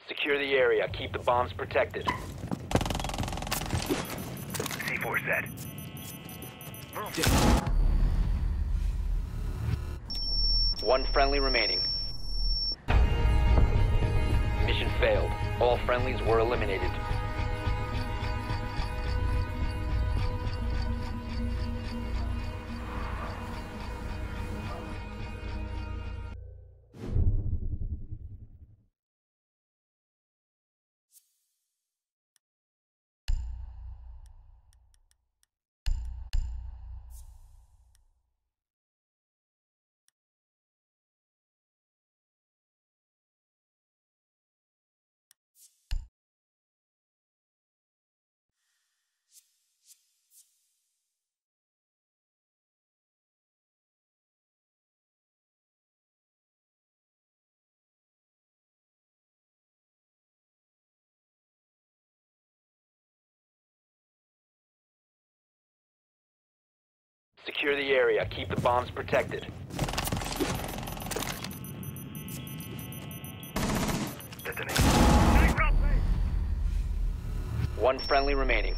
Secure the area. Keep the bombs protected. C4 set. One friendly remaining. Mission failed. All friendlies were eliminated. Secure the area. Keep the bombs protected. Detonate. One friendly remaining.